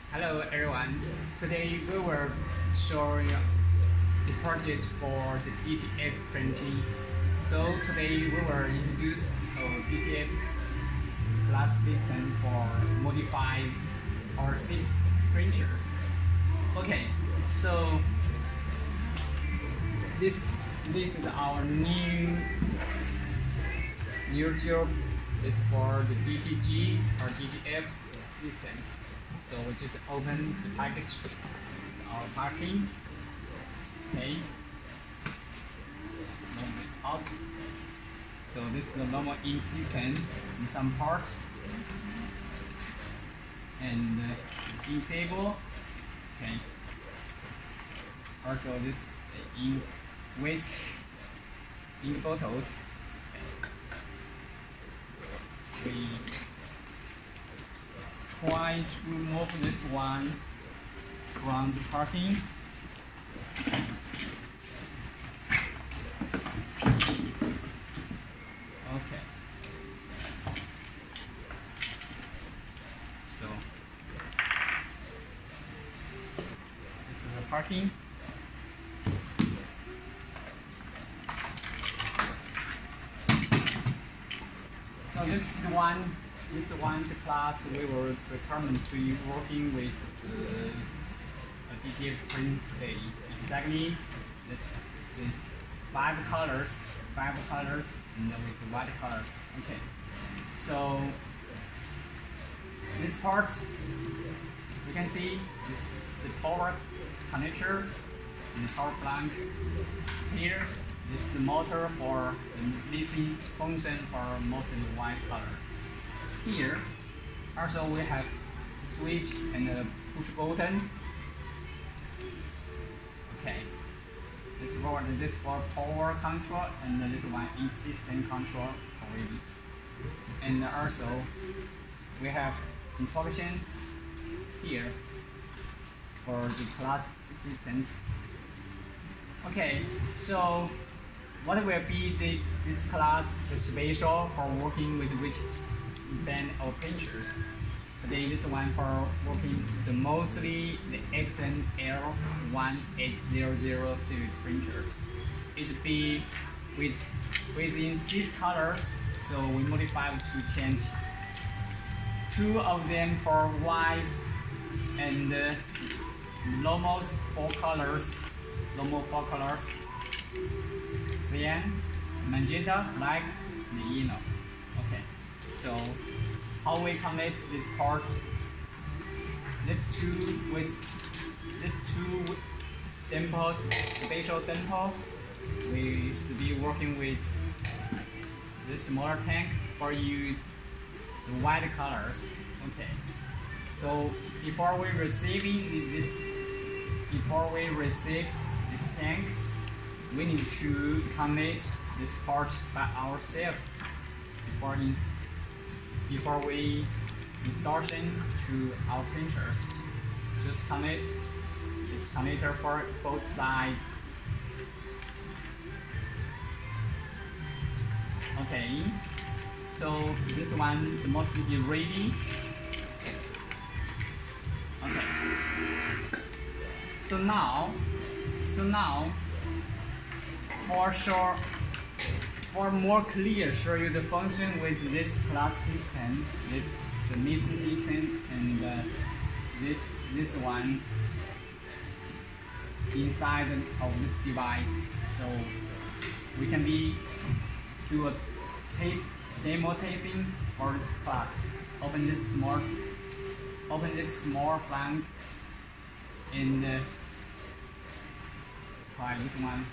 Hello everyone. Today we will show you the project for the DTF printing. So today we will introduce a DTF class system for modify our CISS printers. Okay, so this is our new job. Is for the DTG or DTF systems. So we just open the package, our packing, okay, out. So this is the normal ink system in some parts, and ink table, okay. Also this ink waste, ink bottles. We try to move this one from the parking. Okay. So this is the parking. So this is the one. This one the class we will recommend to you working with a DTF print today. Exactly, this five colors, and with white colors. Okay. So this part you can see this the power connector and the power plug. Here this is the motor for the missing function for mostly white colors. Here also we have switch and a push button. Okay, this for power control, and this one ink system control already. And also we have instruction here for the class systems. Okay, so what will be this class the special for working with which band of printers? Today this one for working the mostly the epson L1800 series printer. It be within 6 colors, so we modify to change 2 of them for white and normal 4 colors, cyan, magenta, black, and yellow. Okay. So how we connect this part? These two dimples, spatial dimple, we should be working with this smaller tank for use the white colors. Okay. So before we receive the tank, we need to connect this part by ourselves before we installation to our printers. Just connect this connector for both sides. Okay, so this one must be ready. Okay, so now for more clear show you the function with this class system, the missing system, and this one inside of this device. So we can do a demo tasting for this class. Open this small blank and try this one.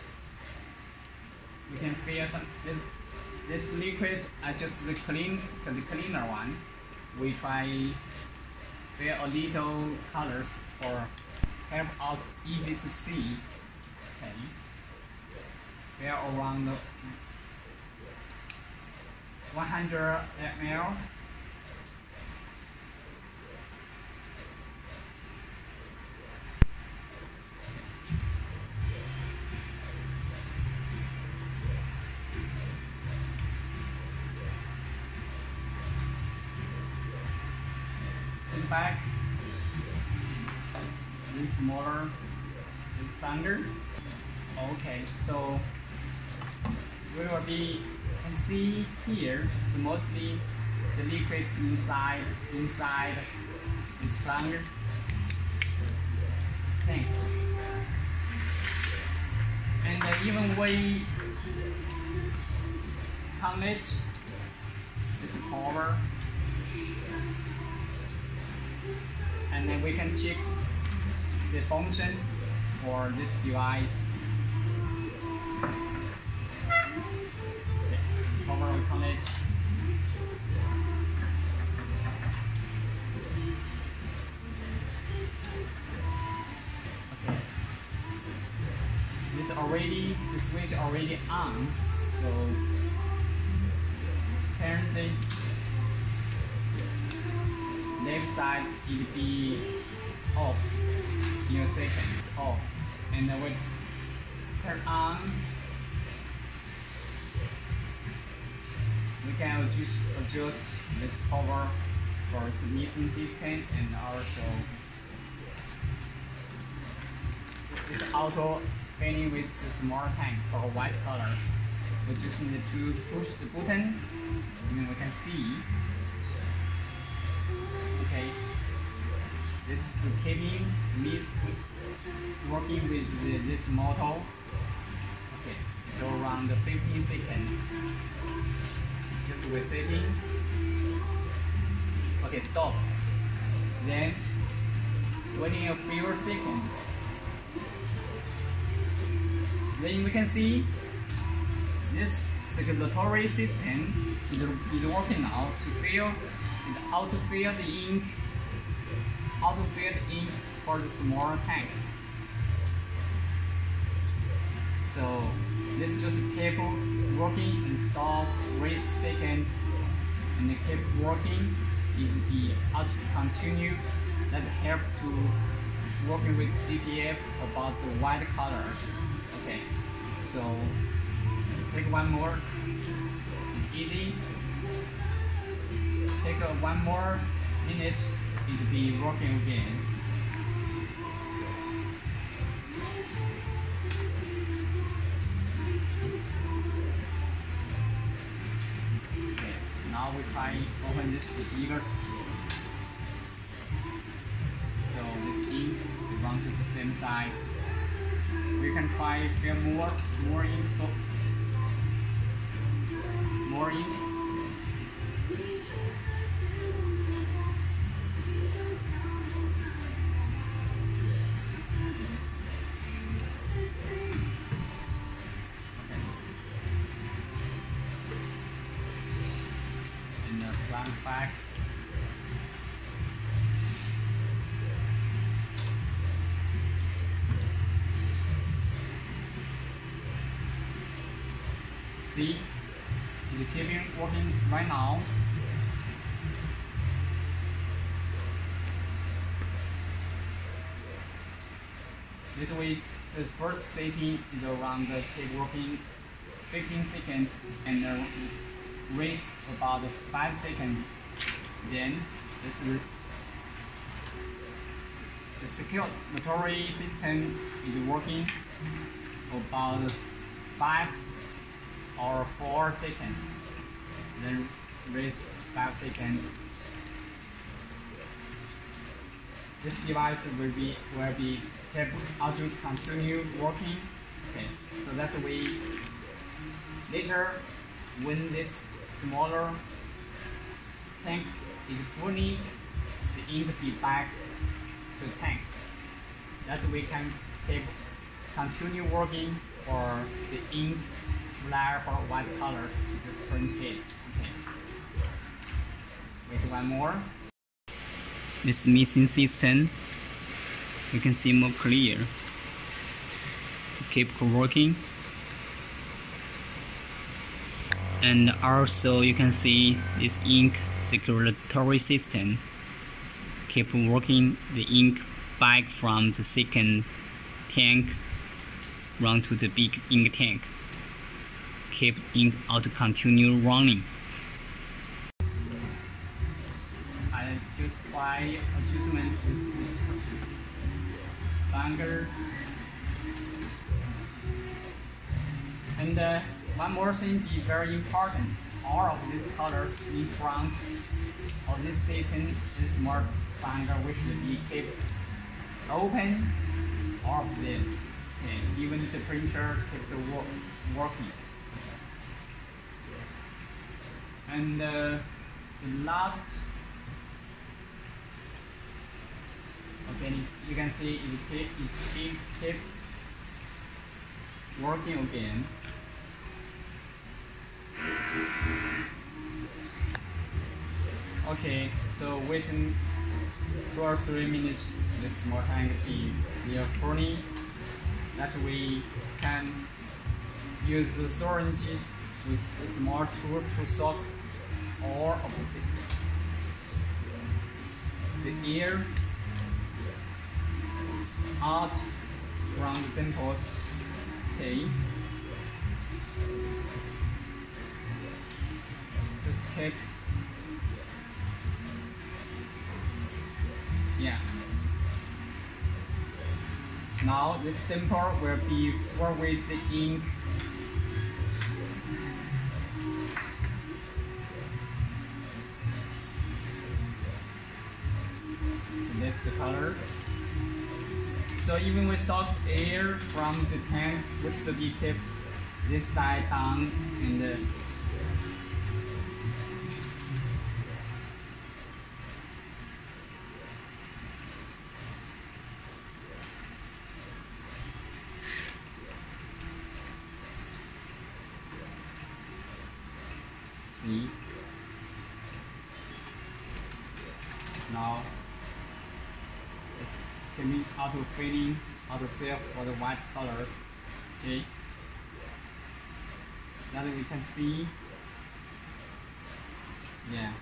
You can feel some this liquid. Just the cleaner one. We try feel a little colors for help us easy to see. Okay, feel around 100 ml. back this smaller plunger. Okay, so we will be, can see here, mostly the liquid inside this plunger tank. And even we connect its power, and then we can check the function for this device. Okay, power we connect. Okay, the switch already on, so turn the left side will be off in a second. It's off, and then we turn on. We can adjust this power for its emission system, and also it's auto filling with a small tank for white colors. We just need to push the button, and we can see. Okay, this is the cabin working with this motor. Okay, so around 15 seconds. Just resetting. Okay, stop. Then waiting a few seconds. Then we can see this circulatory system is working now to fill how to fill the ink, for the small tank. So this just keep working and stop, wait second, and keep working. It will be out to continue. That help to working with DTF about the white colors. Okay, so take one more, easy. Take one more minute, it will be working again. Okay, now we try open this bigger. So this ink we run to the same side. We can try fill more ink, more inks. Back. See, the cabin working right now. This way, the first setting is around the tape working 15 seconds and the race about 5 seconds. Then the circulatory system is working about 5 or 4 seconds. Then race 5 seconds. This device will be kept out to continue working. Okay, so that's the way. Later, when this smaller tank is fully, the ink be back to the tank. That's we can continue working for the ink slash for white colors to the print kit. Okay. Wait one more. This missing system, you can see more clear. To keep working. And also you can see this ink circulatory system keep working the ink back from the second tank run to the big ink tank. Keep ink out to continue running. I just try adjustments. longer. And one more thing is very important. All of these colors in front of this satin, this smart finder, which should be kept open, all of them. Okay, even the printer kept working. And the last, okay, you can see it keep working again. Okay, so within 2 or 3 minutes, this small tank is near fully. That we can use the syringe with a small tool to suck all of the air out from the dimples. Okay. Just take. Yeah. Now this dimple will be full with the ink. And that's the color. So even we suck air from the tank, which should be kept this side down and see. Now it's coming auto filling, auto save for the white colors. Okay. Now that we can see, yeah,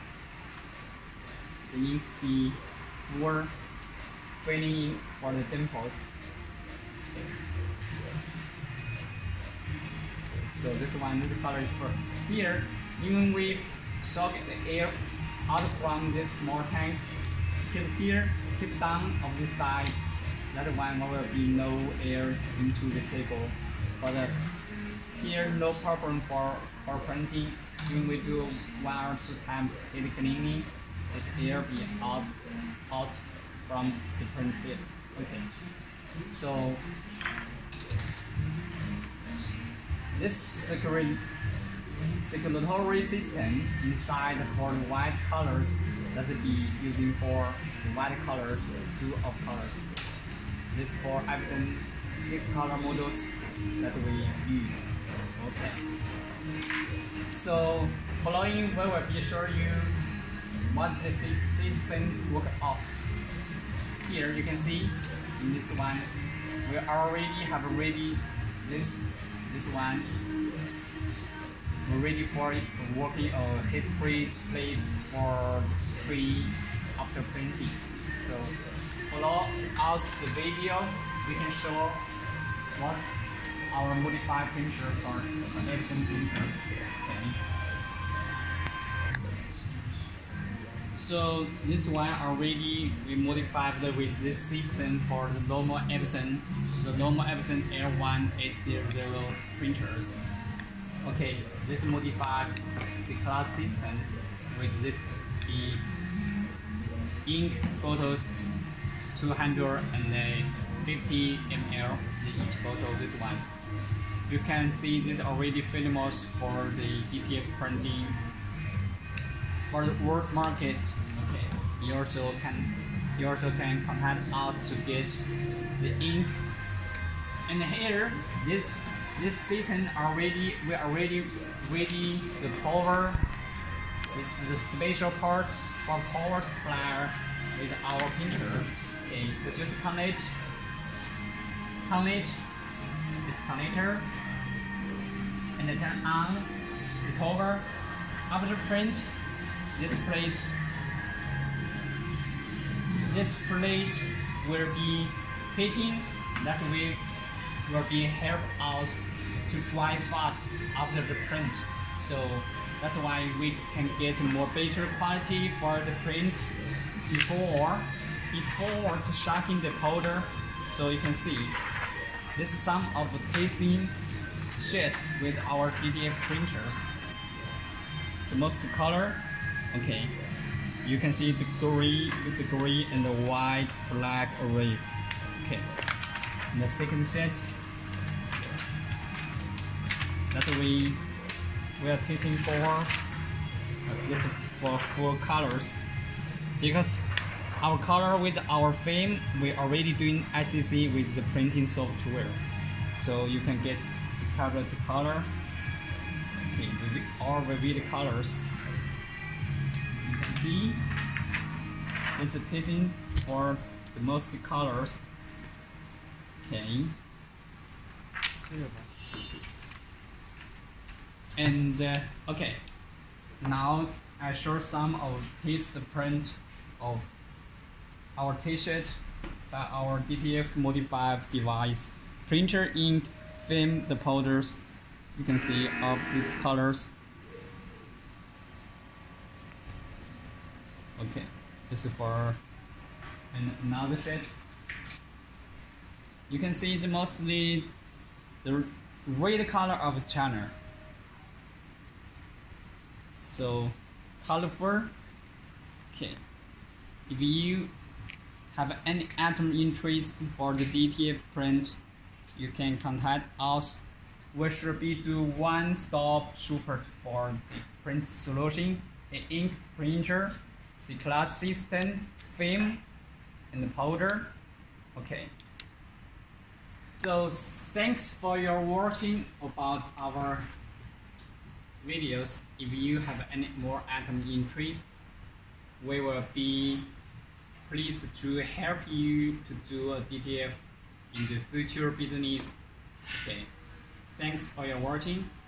the ink be more filling for the dimples. Okay. So this one, the color is first. Here, even we suck the air out from this small tank, keep here, keep down of this side. That one will be no air into the table. But here, no problem for printing. When we do 1 or 2 times heat cleaning, this air be out from the print bit. Okay. So this circulatory system inside for the white colors that will be using for the white colors, 2 of colors. This for epson 6 color models that we use. Okay. So following we will be show you what the system work of. Here you can see in this one we already have this one ready for it, working a heat freeze plate for 3 after printing. So follow us the video, we can show what our modified printers are, epson printer. Okay. So this one already we modified with this system for the normal epson, L1800 printers. Okay, this modified the class system with this ink bottles 250 ml each bottle. This one you can see this already famous for the DTF printing for the world market. Okay, you also can contact out to get the ink. And here this system we already ready the power. This is a special part for power supply with our printer. Okay, we just connect this connector and then turn on the power. After print, this plate will be heating. That will be help us to dry fast after the print. So that's why we can get more better quality for the print before to shocking the powder. So you can see this is some of the tasting sheet with our DTF printers. The most color, okay. You can see the gray and the white, black array. Okay. And the second sheet that we are testing for this for full colors, because our color with our film we're already doing ICC with the printing software, so you can get covered color. Okay, all vivid colors. You can see it's a testing for the most colors. Okay. And okay, now I show some of test print of our t-shirt by our DTF modified device. Printer, ink, film, the powders. You can see of these colors. Okay, this is for another sheet. You can see it's mostly the red color of China. So colorful. Okay, if you have any item interest for the DTF print, you can contact us. We should be do one-stop support for the print solution, the ink printer, the class system, film, and the powder. Okay. So thanks for your watching about our videos. If you have any more item interest, we will be pleased to help you to do a DTF in the future business. Okay, thanks for your watching.